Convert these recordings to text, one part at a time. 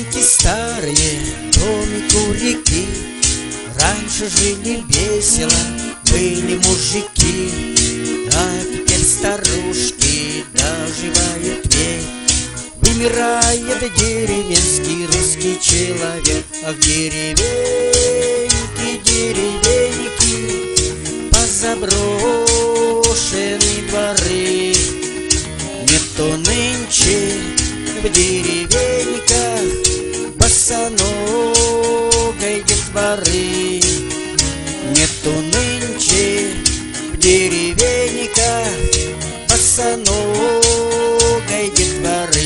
Деревеньки старые, домик у реки. Раньше жили весело, были мужики, а теперь старушки доживают век. Вымирает деревенский русский человек. А в деревеньке, деревеньки, позаброшены дворы. Нету нынче в деревеньках босоногой детворы. Нету нынче в деревеньках босоногой детворы.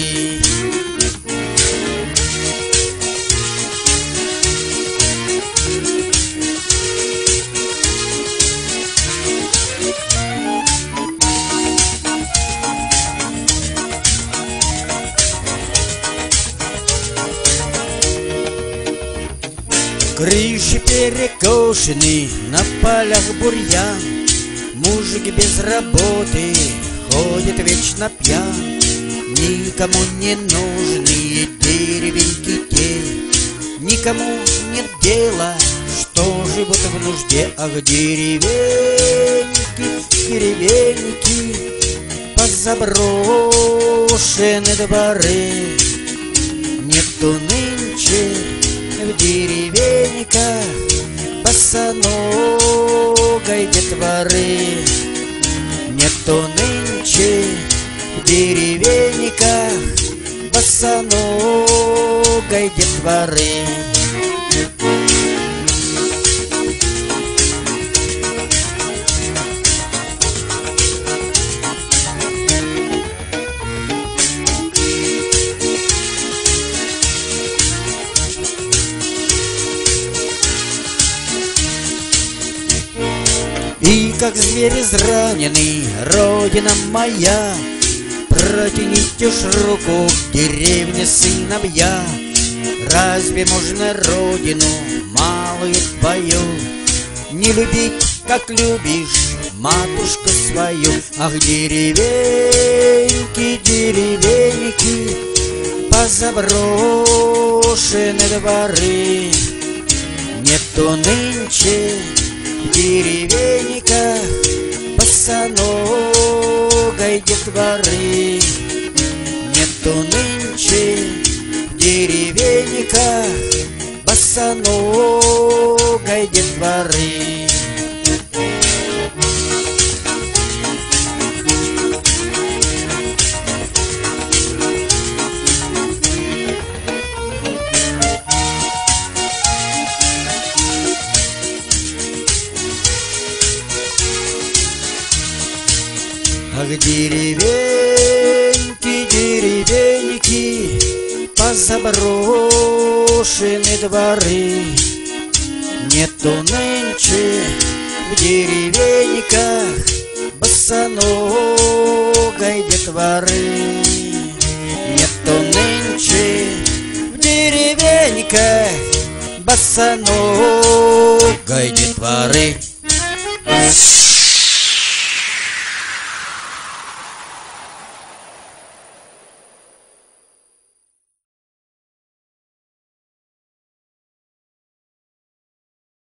Крыши перекошены, на полях бурьян. Мужик без работы ходит вечно пьян. Никому не нужны деревеньки те, никому нет дела, что живут в нужде. Ах, деревеньки, деревеньки, позаброшены дворы. Нету нынче в деревеньках босоногой детворы. Нету нынче в деревеньках босоногой детворы. И как зверь израненный, родина моя, протяните ж руку к деревне сыновья. Разве можно родину малую твою не любить, как любишь матушку свою? Ах, деревеньки, деревеньки, позаброшены дворы. Нету нынче в деревеньках босоногой детворы. Нету нынче в деревеньках босоногой детворы. Ах, деревеньки, деревеньки, позаброшены дворы. Нету нынче в деревеньках босоногой детворы. Нету нынче в деревеньках босоногой детворы.